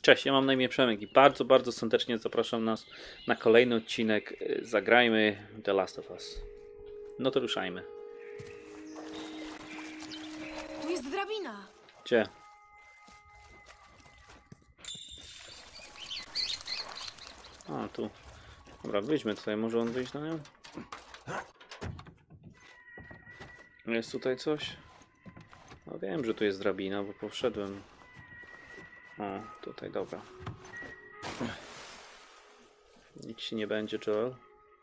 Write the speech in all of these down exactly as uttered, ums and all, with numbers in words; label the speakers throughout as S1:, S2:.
S1: Cześć, ja mam na imię Przemek i bardzo, bardzo serdecznie zapraszam nas na kolejny odcinek Zagrajmy The Last of Us. No to ruszajmy.
S2: Tu jest drabina.
S1: Gdzie? A, tu. Dobra, wyjdźmy tutaj. Może on wyjść na nią? Jest tutaj coś? No wiem, że tu jest drabina, bo poszedłem. O, tutaj, dobra. Nic ci nie będzie, Joel.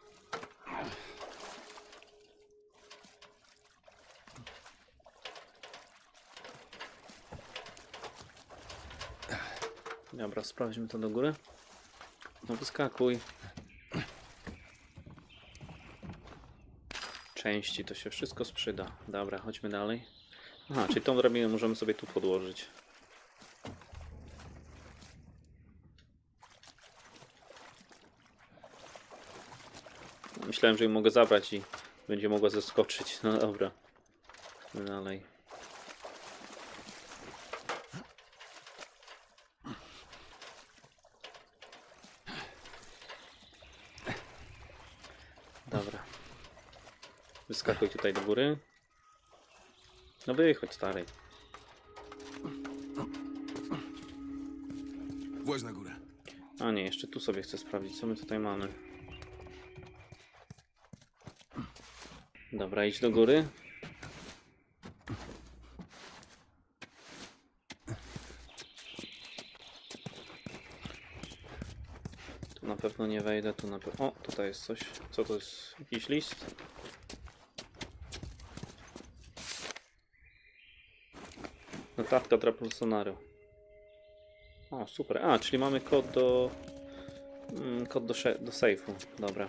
S1: Dobra, sprawdźmy to do góry. No wyskakuj. Części, to się wszystko sprzyda. Dobra, chodźmy dalej. Aha, czyli tą drabinę możemy sobie tu podłożyć. Myślałem, że ją mogę zabrać i będzie mogła zeskoczyć. No dobra. Chodźmy dalej. Dobra. Wyskakuj tutaj do góry. No wychodź, stary.
S3: Właź na górę.
S1: A nie, jeszcze tu sobie chcę sprawdzić, co my tutaj mamy. Dobra, idź do góry. Tu na pewno nie wejdę, tu na pewno... O, tutaj jest coś. Co to jest? Jakiś list? Notatka dla personaru. O, super. A, czyli mamy kod do... Mm, kod do, do sejfu. Dobra.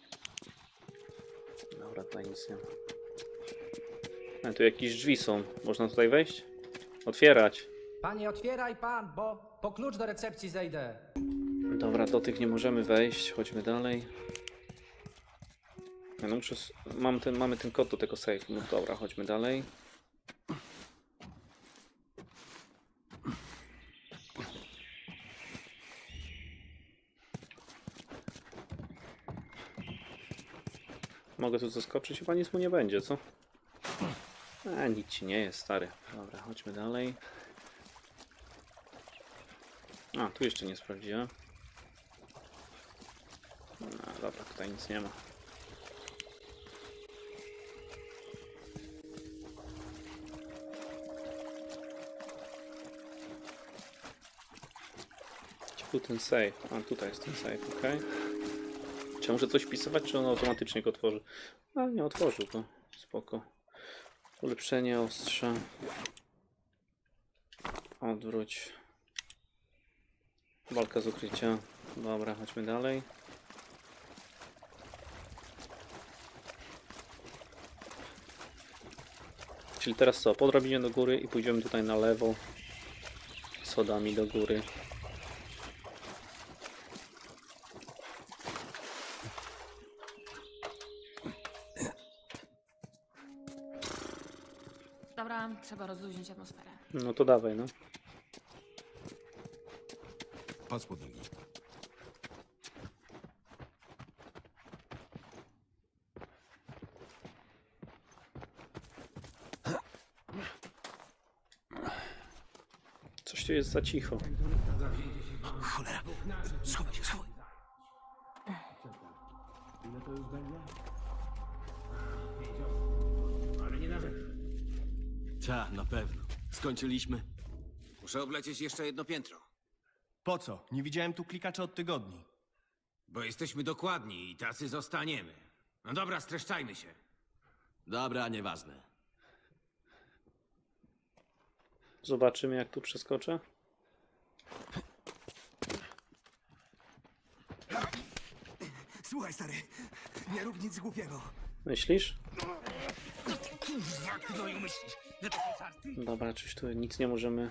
S1: Dobra, tutaj nic nie ma. A, tu jakieś drzwi są. Można tutaj wejść? Otwierać.
S4: Panie, otwieraj pan, bo po klucz do recepcji zejdę.
S1: Dobra, do tych nie możemy wejść. Chodźmy dalej. Ja no muszę... Mam ten, mamy ten kod do tego sejfu. No dobra, chodźmy dalej. Mogę tu zaskoczyć? Chyba nic mu nie będzie, co? A, nic ci nie jest, stary. Dobra, chodźmy dalej. A, tu jeszcze nie sprawdziłem. No, dobra, tutaj nic nie ma. Gdzie był ten save? A, tutaj jest ten save, ok. Czy muszę coś wpisywać, czy on automatycznie go otworzy? A, nie otworzył to. Spoko. Ulepszenie ostrza. Odwróć. Walka z ukrycia. Dobra, chodźmy dalej. Czyli teraz co? Po drabinie do góry i pójdziemy tutaj na lewo. Schodami do góry.
S2: Dobra, trzeba rozluźnić atmosferę.
S1: No to dawaj, no.
S3: Patrz pod nogi.
S1: Coś tu jest za cicho.
S3: Cholera! Schowaj się, schowaj!
S5: Tak, na pewno. Skończyliśmy.
S6: Muszę oblecieć jeszcze jedno piętro,
S5: Po co? Nie widziałem tu klikacza od tygodni.
S6: bo jesteśmy dokładni i tacy zostaniemy. No dobra, streszczajmy się.
S5: Dobra, nieważne.
S1: Zobaczymy, jak tu przeskoczę.
S3: Słuchaj, stary, nie rób nic głupiego.
S1: Myślisz? Dobra, czyś tu nic nie możemy...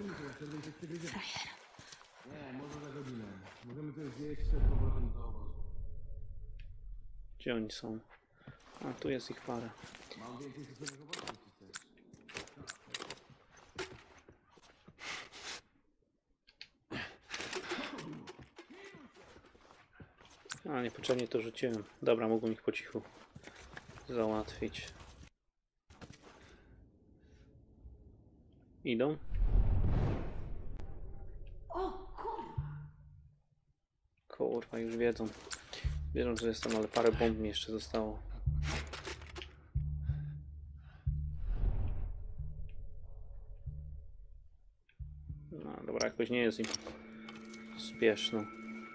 S1: Gdzie oni są? A, tu jest ich parę. A, niepotrzebnie to rzuciłem. Dobra, mógłbym ich po cichu załatwić. Idą? Kurwa, już wiedzą. Wiedzą, że jestem, ale parę bomb mi jeszcze zostało. No dobra, jakoś nie jest im spieszno.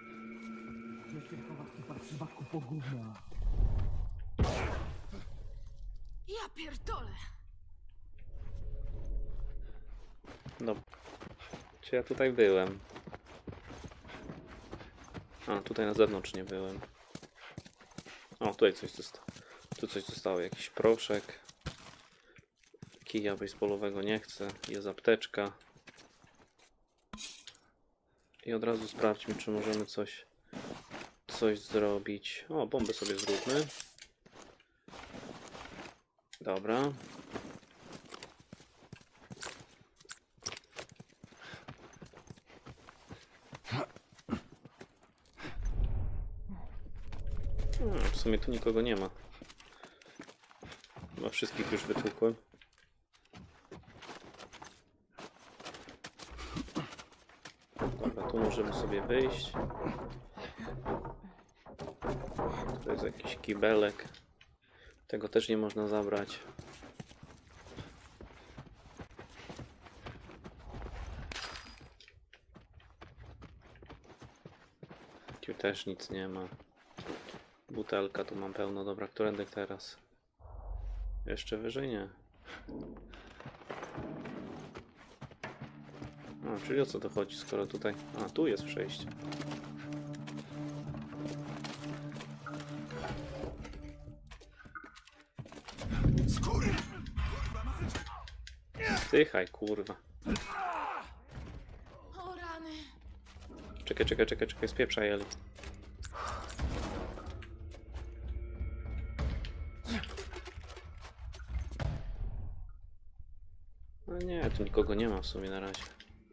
S2: Ja pierdolę!
S1: Dobra. Czy ja tutaj byłem? A, tutaj na zewnątrz nie byłem. O, tutaj coś zostało. Tu coś zostało, jakiś proszek. Kija baseballowego nie chcę. Jest apteczka. I od razu sprawdźmy, czy możemy coś coś zrobić. O, bombę sobie zróbmy. Dobra. Hmm, w sumie tu nikogo nie ma. Chyba wszystkich już wytłukłem. Dobra, tu możemy sobie wyjść. To jest jakiś kibelek. Tego też nie można zabrać. Tu też nic nie ma. Butelka tu mam pełno. Dobra, którędy teraz? Jeszcze wyżej nie. A, czyli o co to chodzi, skoro tutaj... A, tu jest przejście.
S3: Skóry!
S1: Zdychaj, kurwa.
S2: O rany!
S1: Czekaj, czekaj, czekaj, czekaj, spieprzaj, Eli. No nie, tu nikogo nie ma w sumie na razie.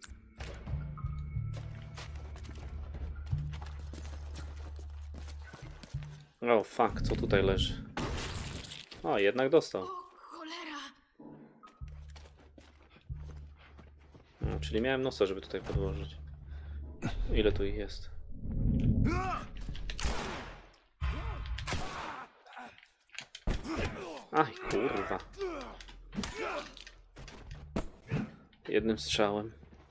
S1: O, fuck, co tutaj leży? O, jednak dostał.
S2: O cholera!
S1: No, czyli miałem nosa, żeby tutaj podłożyć. Ile tu ich jest? Aj, kurwa. Jednym strzałem.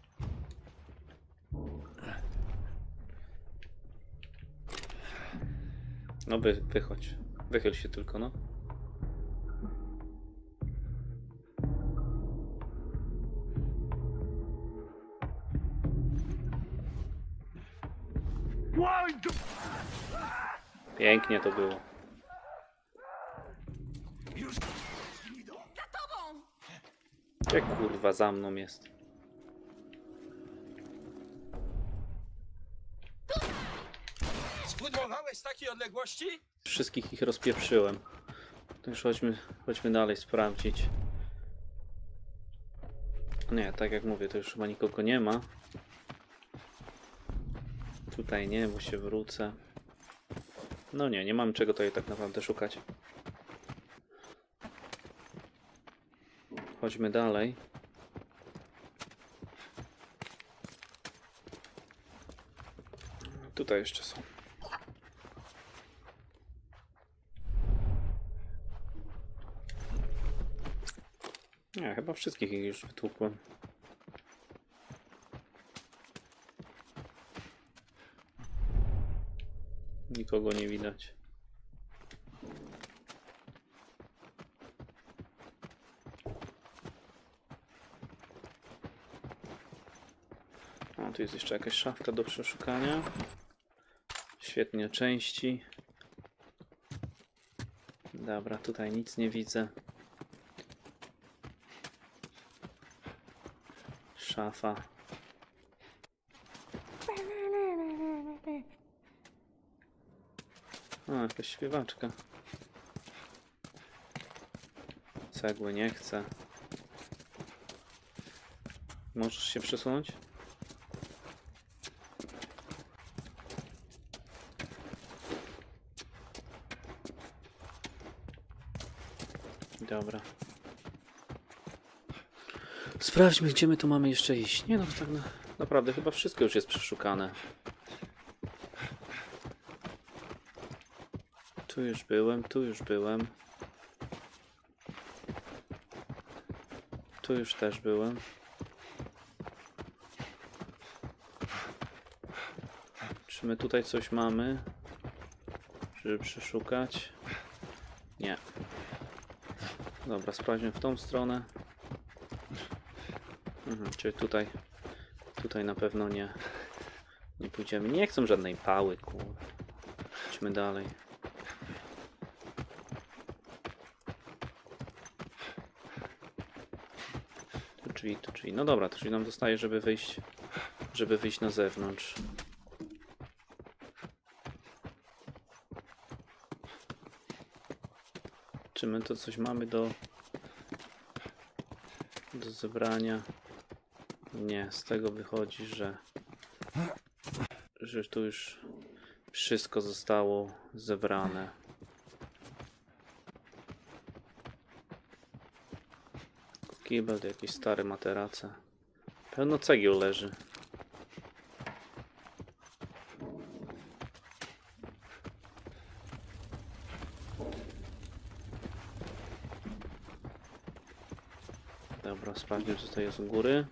S1: No wy, wychodź. Wychyl się tylko, no. Pięknie to było.
S2: Za tobą!
S1: Jak kurwa za mną jest.
S7: Spudłowałeś z takiej odległości?
S1: Wszystkich ich rozpieprzyłem. To już chodźmy, chodźmy dalej sprawdzić. Nie, tak jak mówię, to już chyba nikogo nie ma. Tutaj nie, bo się wrócę. No nie, nie mam czego tutaj tak naprawdę szukać. Chodźmy dalej. Tutaj jeszcze są. Nie, chyba wszystkich ich już wytłukłem. Nikogo nie widać. O, tu jest jeszcze jakaś szafka do przeszukania. Świetnie, części. Dobra, tutaj nic nie widzę. Szafa. O, jakaś śpiewaczka. Cegły nie chcę. Możesz się przesunąć? Dobra. Sprawdźmy, gdzie my tu mamy jeszcze iść. Nie no, tak na, naprawdę chyba wszystko już jest przeszukane. Tu już byłem, tu już byłem. Tu już też byłem. Czy my tutaj coś mamy, żeby przeszukać? Nie. Dobra, sprawdźmy w tą stronę. Mhm, czyli tutaj, tutaj na pewno nie, nie pójdziemy. Nie chcę żadnej pały, kur. Idźmy dalej. Tu drzwi, tu drzwi. No dobra, to czyli nam zostaje, żeby wyjść, żeby wyjść na zewnątrz. Czy my to coś mamy do, do zebrania? Nie, z tego wychodzi, że, że tu już wszystko zostało zebrane. Kibel, jakieś stare materace. Pełno cegieł leży. Dobra, sprawdźmy, co tutaj jest u góry.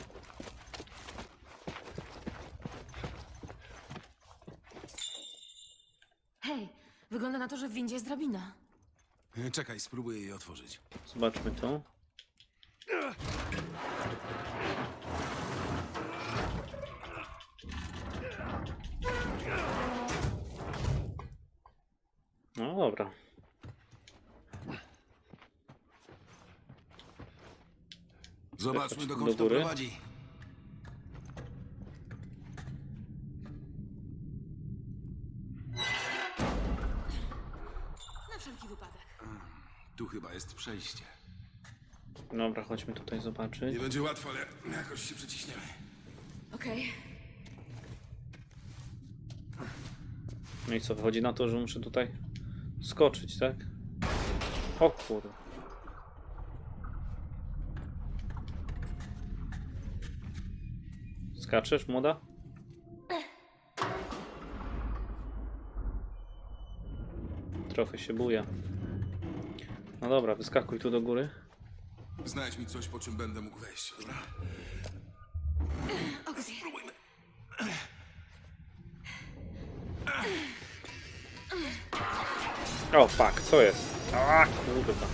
S2: Hej, wygląda na to, że w windzie jest drabina.
S3: Czekaj, spróbuję jej otworzyć.
S1: Zobaczmy tu. No dobra.
S3: Zobaczmy,
S1: Do
S3: dokąd to
S1: góry.
S3: prowadzi.
S2: Na wszelki wypadek.
S3: Tu chyba jest przejście.
S1: Dobra, chodźmy tutaj zobaczyć.
S3: Nie będzie łatwo, ale jakoś się przyciśniemy.
S2: Okej.
S1: No i co, wychodzi na to, że muszę tutaj skoczyć, tak? O kurde. Skaczesz, młoda? Trochę się buja. No dobra, wyskakuj tu do góry.
S3: Znajdź mi coś, po czym będę mógł wejść, dobra?
S2: Okej.
S3: Spróbujmy.
S1: O, fuck, co jest? A, kurwa.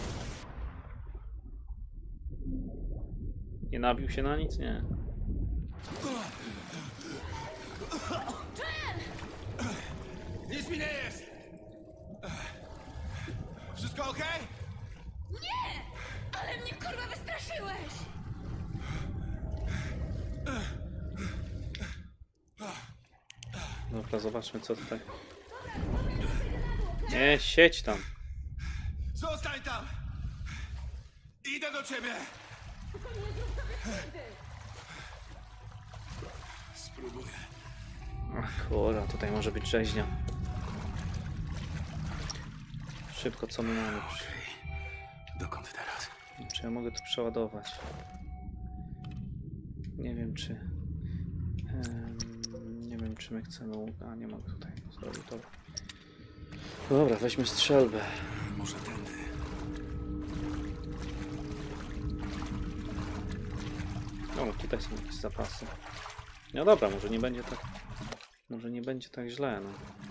S1: Nie nabił się na nic? Nie.
S3: Nic mi nie jest! Wszystko okej?
S2: Nie! Ale mnie kurwa wystraszyłeś!
S1: Dobra, zobaczmy co tutaj. Nie, siedź tam.
S3: Zostań tam! Idę do ciebie! Spróbuję.
S1: Ach, kurwa, tutaj może być rzeźnia. Szybko, co my mamy?
S3: Dokąd teraz?
S1: Czy ja mogę tu przeładować? Nie wiem, czy... em, nie wiem, czy my chcemy... A, nie mogę tutaj zrobić. Dobra, Dobra weźmy strzelbę.
S3: Może tędy.
S1: O, tutaj są jakieś zapasy. No dobra, może nie będzie tak... Może nie będzie tak źle, no.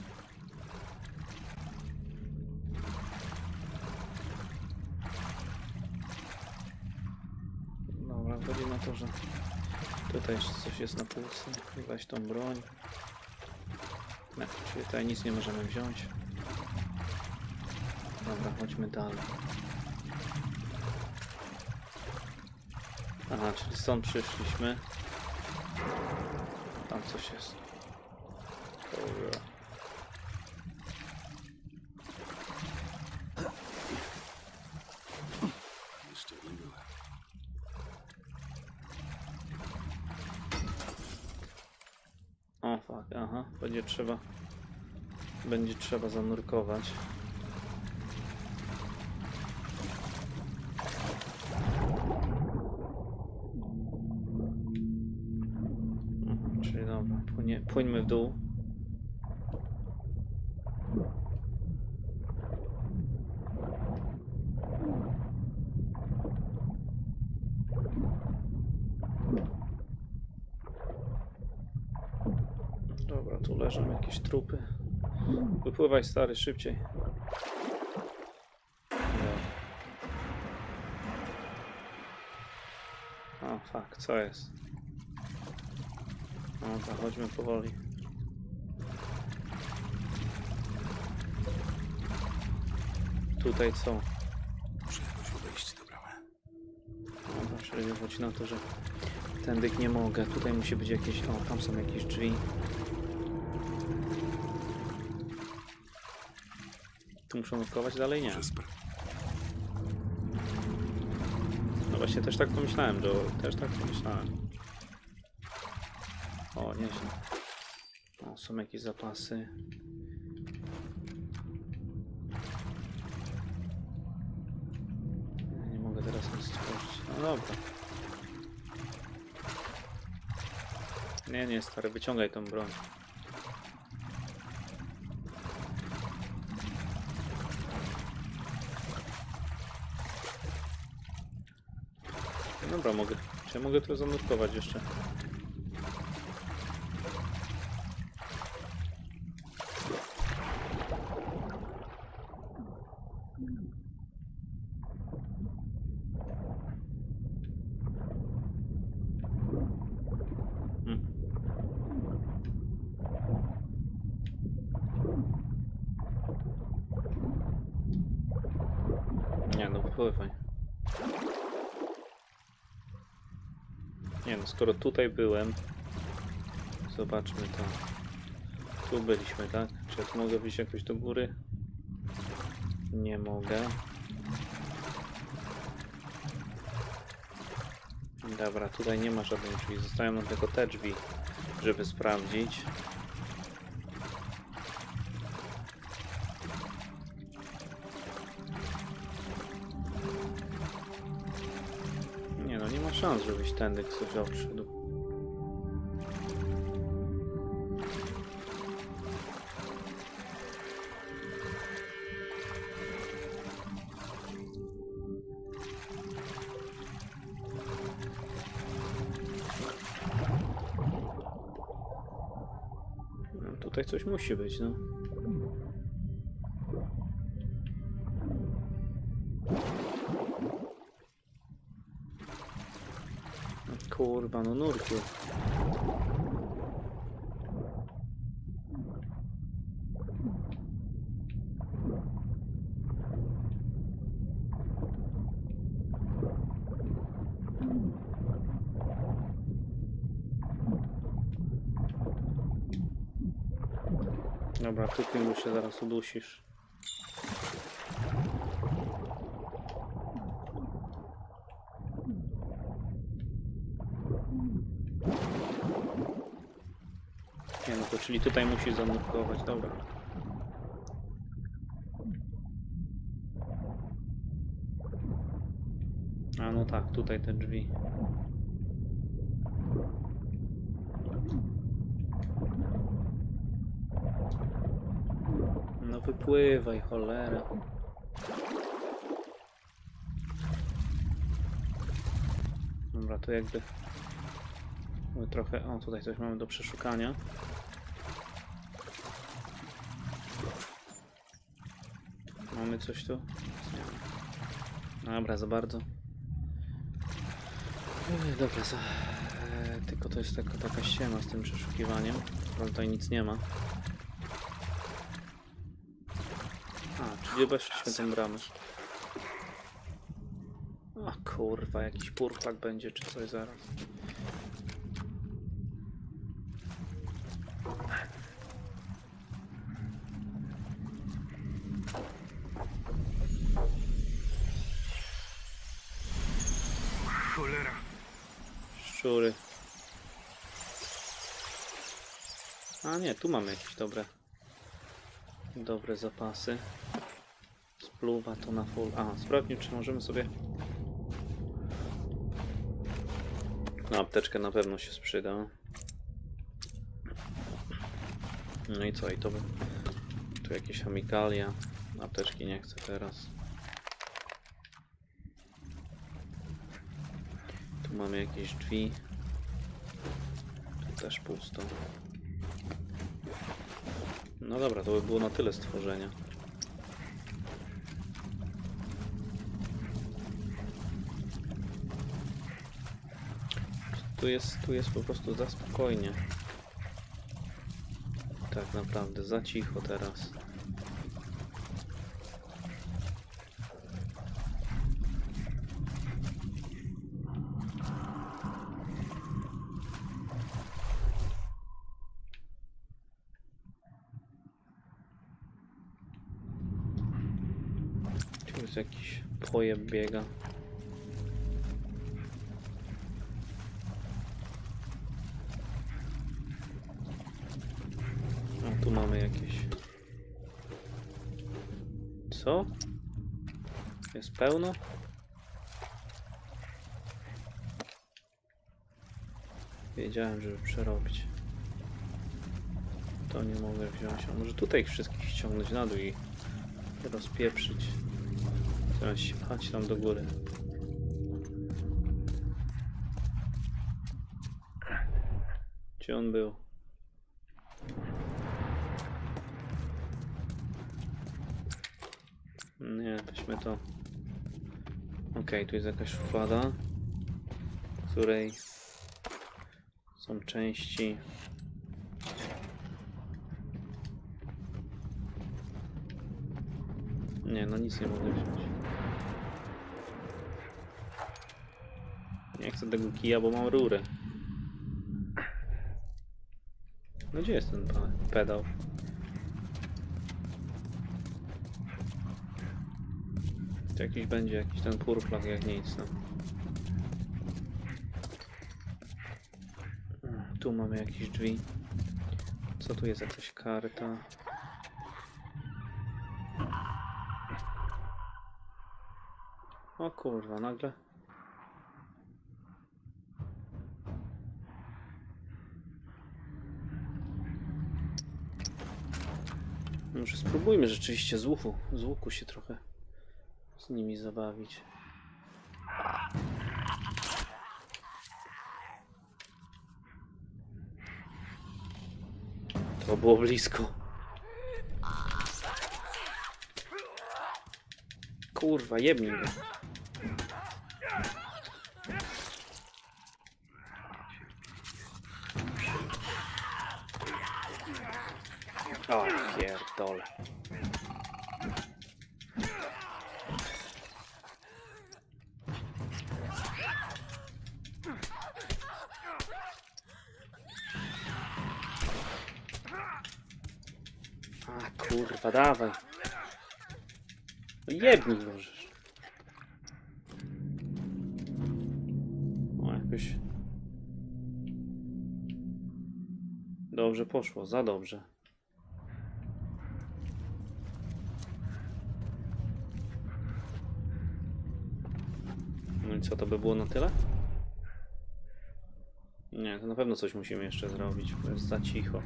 S1: Dobra, chodzi na to, że tutaj jeszcze coś jest na półce. Weź tą broń. No, czyli tutaj nic nie możemy wziąć. Dobra, chodźmy dalej. Aha, czyli stąd przyszliśmy. Tam coś jest. Dobra.
S3: Jeszcze nie byłem.
S1: O, fuck, aha, będzie trzeba... Będzie trzeba zanurkować. Czyli dobra, płynie, płyńmy w dół. Dobra, tu leżą jakieś trupy. Wypływaj, stary, szybciej. O, fuck, co jest? No to chodźmy powoli. Tutaj co?
S3: Muszę jakoś obejść tę bramę.
S1: Dobra, czyli wychodzi na to, że tędy nie mogę. Tutaj musi być jakieś... O, tam są jakieś drzwi. Tu muszę nurkować dalej? Nie.
S3: Muszę spra-
S1: No właśnie też tak pomyślałem, Joe. Też tak pomyślałem. O, nieźle. O, są jakieś zapasy. Nie mogę teraz nic stworzyć. No dobra. Nie, nie, stary, wyciągaj tą broń. Dobra, mogę. Czy ja mogę tu zanurkować jeszcze? Hmm. Nie no, wpływaj. Nie no, skoro tutaj byłem, zobaczmy to. Tu byliśmy, tak? Czy ja tu mogę wyjść jakoś do góry? Nie mogę. Dobra, tutaj nie ma żadnej drzwi. Zostają nam tylko te drzwi, żeby sprawdzić. Nie no, nie ma szans, żebyś tędy ktoś odszedł. No, tutaj coś musi być, no. Kurwa, no nurku. Dobra, ty tym się zaraz udusisz. Nie no to czyli tutaj musi zanurkować, dobra. A no tak, tutaj te drzwi. No wypływaj, cholera. Dobra, to jakby... My trochę... O, tutaj coś mamy do przeszukania. Mamy coś tu? Nie. Dobra, za bardzo. Ej, dobra, za... e, tylko to jest taka, taka ściema z tym przeszukiwaniem. Bo tutaj nic nie ma. A, czyli weszliśmy tę bramę. A kurwa, jakiś purplak będzie czy coś zaraz.
S3: Cholera.
S1: Szczury. A nie, tu mamy jakieś dobre dobre zapasy. Spluwa to na full. A, sprawdźmy, czy możemy sobie... No, apteczkę na pewno się sprzyda. No i co? I to by... Tu jakieś chemikalia. Apteczki nie chcę teraz. Tu mamy jakieś drzwi. Tu też pusto. No dobra, to by było na tyle stworzenia. Tu jest, tu jest po prostu za spokojnie. Tak naprawdę, za cicho teraz. Tu jest jakiś pojeb biega. A tu mamy jakieś... Co? Jest pełno? Wiedziałem, żeby przerobić. To nie mogę wziąć. A może tutaj ich wszystkich ściągnąć na dół i rozpieprzyć. Teraz się pchać tam do góry. Gdzie on był? Nie, weźmy to. Okej, tu jest jakaś szuflada, w której są części. Nie, no nic nie mogę wziąć. Nie chcę tego kija, bo mam rurę. No gdzie jest ten pedał? To jakiś będzie, jakiś ten purflak jak nic, no. Tu mamy jakieś drzwi. Co tu jest? Jakaś karta. O kurwa, nagle. Może spróbujmy rzeczywiście z łuku, z łuku się trochę z nimi zabawić. To było blisko. Kurwa, jebnij go. O, pierdole. A kurwa, dawaj. No jebnij możesz. O, jakoś... Dobrze poszło, za dobrze. No i co, to by było na tyle? Nie, to na pewno coś musimy jeszcze zrobić, bo jest za cicho.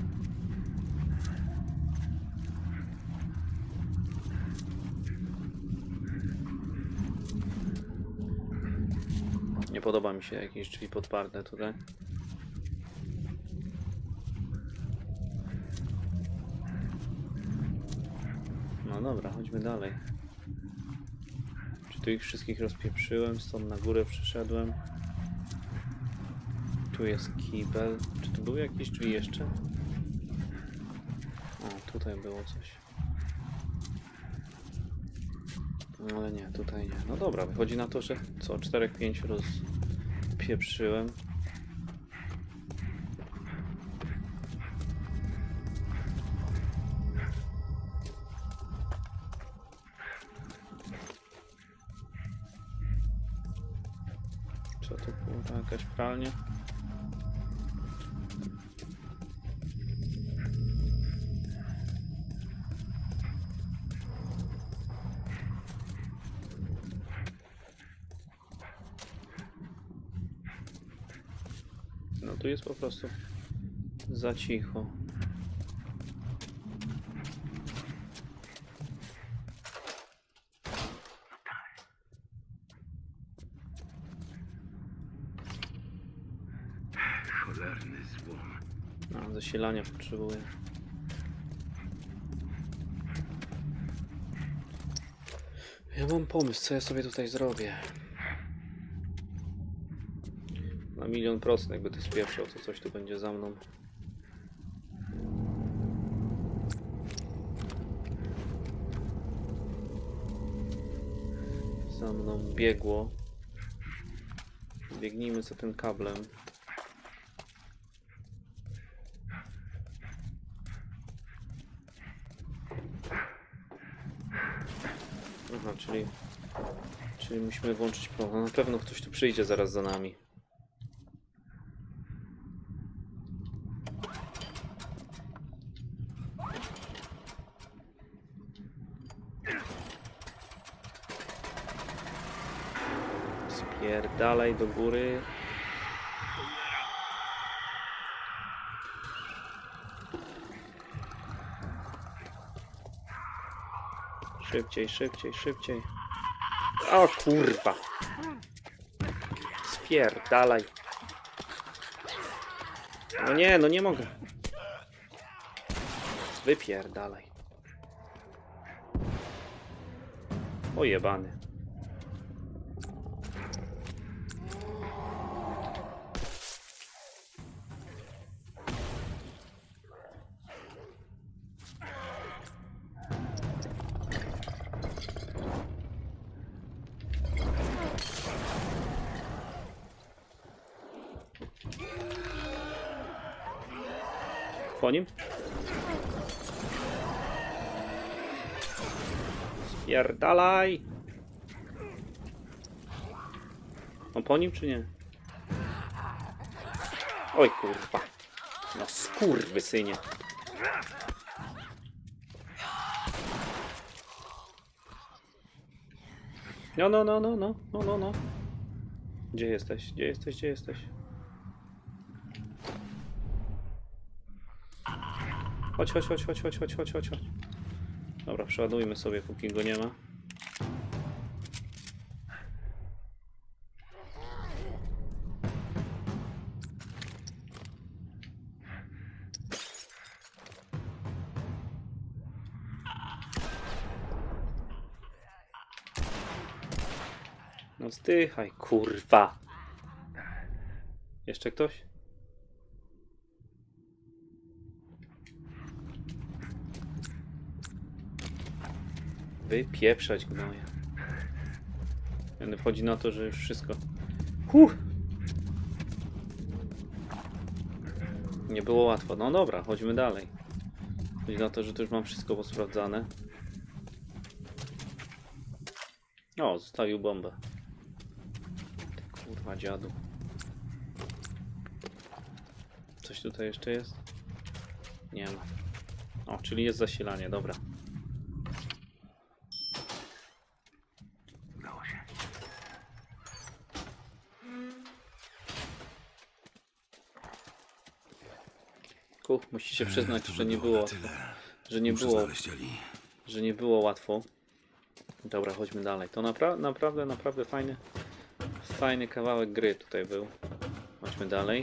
S1: Nie podoba mi się jakieś drzwi podparte tutaj. No dobra, chodźmy dalej. Czy tu ich wszystkich rozpieprzyłem? Stąd na górę przyszedłem. Tu jest kibel. Czy tu były jakieś drzwi jeszcze? O, tutaj było coś. No ale nie, tutaj nie. No dobra, wychodzi na to, że co? czterech pięciu rozpieprzyłem. Co to było? Jakaś pralnia? No tu jest po prostu za cicho.
S3: Cholerny złom.
S1: No, zasilania potrzebuję. Ja mam pomysł, co ja sobie tutaj zrobię. Na milion procent, jakby to spieprzał, to coś tu będzie za mną. Za mną biegło. Biegnijmy za tym kablem. Aha, czyli... Czyli musimy włączyć prąd. Na pewno ktoś tu przyjdzie zaraz za nami. Spierdalaj do góry. Szybciej, szybciej, szybciej. O kurwa. Spierdalaj. No nie, no nie mogę. Wypierdalaj. O jebany. Po nim? Spierdalaj! On po nim czy nie? Oj kurwa. No skurwysynie. No, no, no, no, no, no, no, no. Gdzie jesteś? Gdzie jesteś? Gdzie jesteś? Chodź, chodź, chodź, chodź, chodź, chodź, chodź, chodź, chodź. Dobra, przeładujmy sobie, póki go nie ma. No zdychaj, kurwa. Jeszcze ktoś? Wypieprzać gnoje. Będę wchodzi na to, że już wszystko. Huh! Nie było łatwo. No dobra, chodźmy dalej. Chodzi na to, że to już mam wszystko posprawdzane. O, zostawił bombę. Ty kurwa dziadu. Coś tutaj jeszcze jest? Nie ma. O, czyli jest zasilanie, dobra.
S3: Udało się.
S1: Kuch, musicie przyznać, że nie było, że nie
S3: Muszę
S1: było,
S3: znaleźć Eli.
S1: że nie było łatwo. Dobra, chodźmy dalej. To napra naprawdę, naprawdę fajny, fajny kawałek gry tutaj był. Chodźmy dalej.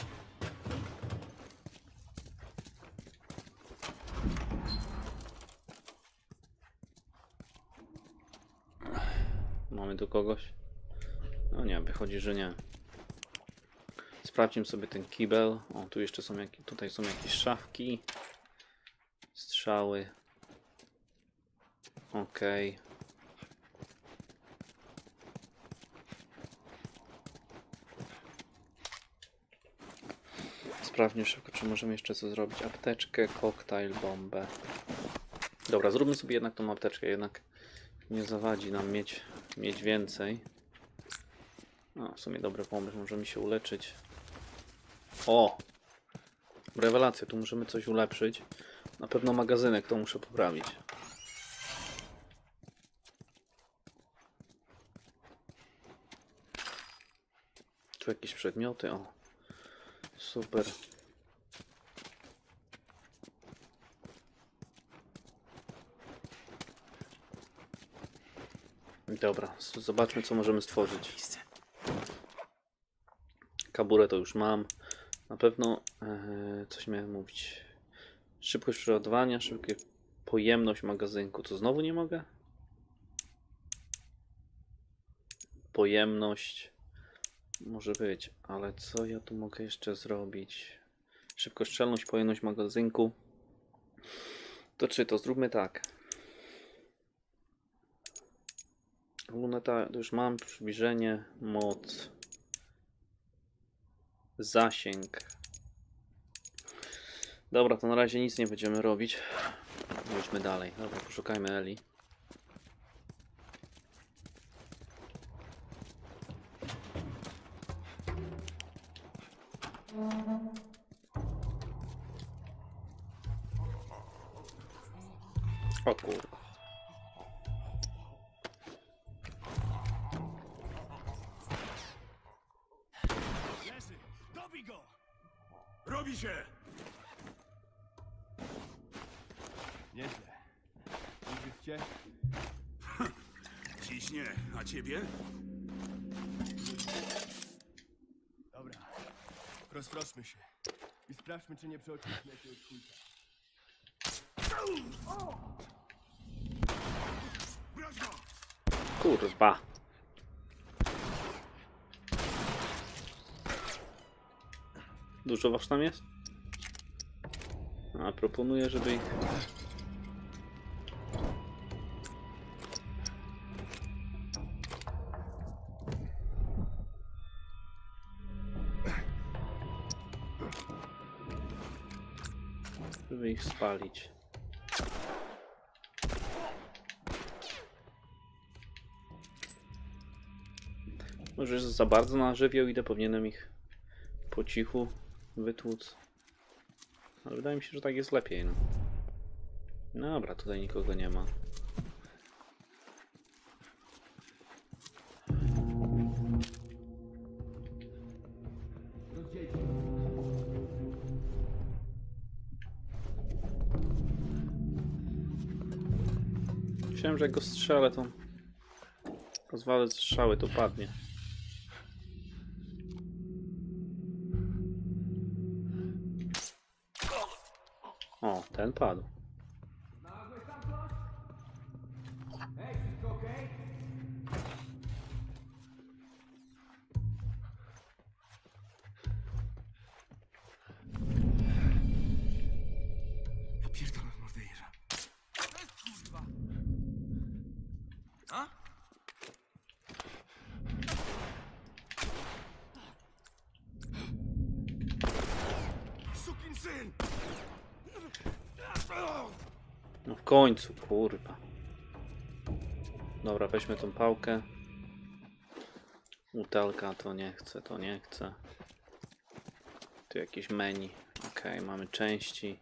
S1: Mamy tu kogoś? No nie, wychodzi, że nie. Sprawdźmy sobie ten kibel. O, tu jeszcze są, jak tutaj są jakieś szafki. Strzały. Okej. Sprawdźmy szybko, czy możemy jeszcze co zrobić. Apteczkę, koktajl, bombę. Dobra, zróbmy sobie jednak tą apteczkę. Jednak nie zawadzi nam mieć, mieć więcej. No, w sumie dobry pomysł. Możemy się uleczyć. O! Rewelacja, tu możemy coś ulepszyć. Na pewno magazynek to muszę poprawić. Tu jakieś przedmioty, o. Super. Dobra, zobaczmy co możemy stworzyć. Kaburę to już mam. Na pewno e, coś miałem mówić. Szybkość przeładowania, szybkie pojemność magazynku. To znowu nie mogę? Pojemność może być, ale co ja tu mogę jeszcze zrobić? Szybkostrzelność, pojemność magazynku. To czy to zróbmy tak. Luneta to już mam, przybliżenie, moc, zasięg. Dobra, to na razie nic nie będziemy robić. Idźmy dalej. Dobra, poszukajmy Eli. O kurwa.
S3: Leży! Dobij go! Robi się!
S5: Nieźle. Ugryzcie?
S3: Ciśnie, a ciebie?
S5: Dobra. Rozproszmy się. I sprawdźmy, czy nie przeoczyliśmy jakiegoś kulta.
S3: Broń go!
S1: Kurwa. Dużo was tam jest? A proponuję, żeby ich... żeby ich spalić. Może już za bardzo na żywioł idę, powinienem ich po cichu wytłuc. Ale wydaje mi się, że tak jest lepiej. No. Dobra, tutaj nikogo nie ma. Myślałem, że jak go strzelę, to rozwalę strzały, to padnie. O, ten padł.
S4: Hej, wszystko okej?
S3: Ja pierdolę morderza. A? Sukinsyn!
S1: No w końcu, kurwa. Dobra, weźmy tą pałkę. Butelka, to nie chcę, to nie chcę. Tu jakieś menu. Okej, mamy części.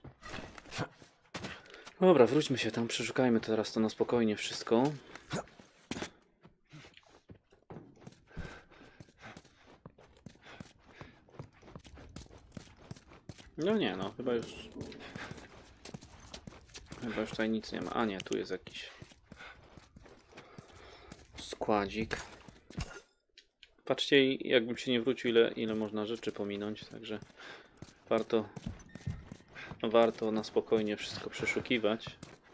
S1: Dobra, wróćmy się tam, przeszukajmy teraz to na spokojnie wszystko. No nie, no, chyba już... Chyba już tutaj nic nie ma. A nie, tu jest jakiś składzik. Patrzcie, jakbym się nie wrócił, ile, ile można rzeczy pominąć, także warto warto na spokojnie wszystko przeszukiwać.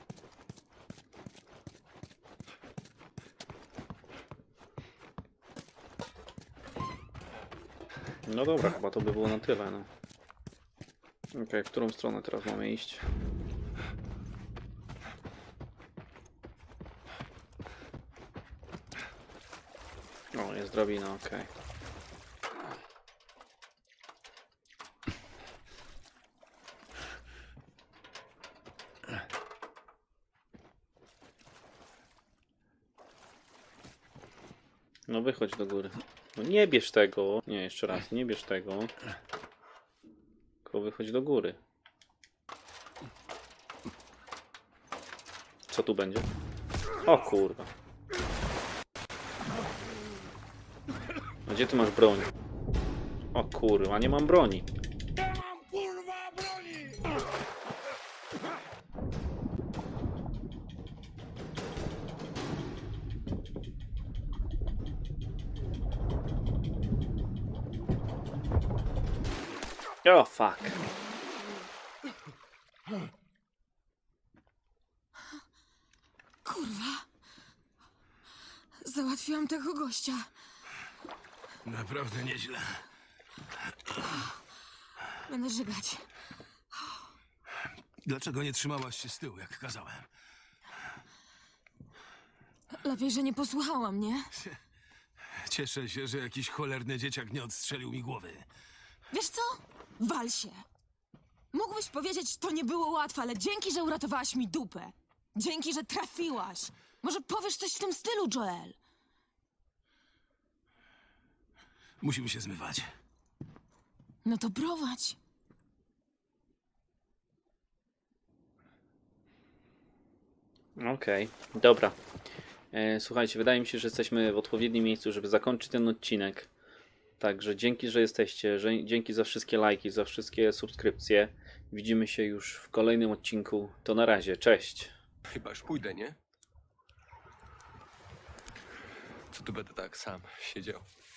S1: No dobra, chyba to by było na tyle, no. Okej, okay, w którą stronę teraz mamy iść? O, jest drabina, okej. Okay. No wychodź do góry. No nie bierz tego. Nie, jeszcze raz, nie bierz tego. Tylko wychodź do góry. Co tu będzie? O kurwa. A gdzie ty masz broń? O kurwa, nie mam broni.
S3: Kurwa broni!
S1: O, fuck.
S2: Kurwa. Załatwiłam tego gościa.
S3: Naprawdę nieźle.
S2: Będę żygać.
S3: Dlaczego nie trzymałaś się z tyłu, jak kazałem?
S2: Lepiej, że nie posłuchałam, nie?
S3: Cieszę się, że jakiś cholerny dzieciak nie odstrzelił mi głowy.
S2: Wiesz co? Wal się. Mógłbyś powiedzieć, to nie było łatwe, ale dzięki, że uratowałaś mi dupę. Dzięki, że trafiłaś. Może powiesz coś w tym stylu, Joel?
S3: Musimy się zmywać.
S2: No to prowadź.
S1: Okej, dobra. E, słuchajcie, wydaje mi się, że jesteśmy w odpowiednim miejscu, żeby zakończyć ten odcinek. Także dzięki, że jesteście, że, dzięki za wszystkie lajki, za wszystkie subskrypcje. Widzimy się już w kolejnym odcinku. To na razie, cześć.
S7: Chyba już pójdę, nie? Co tu będę tak sam siedział?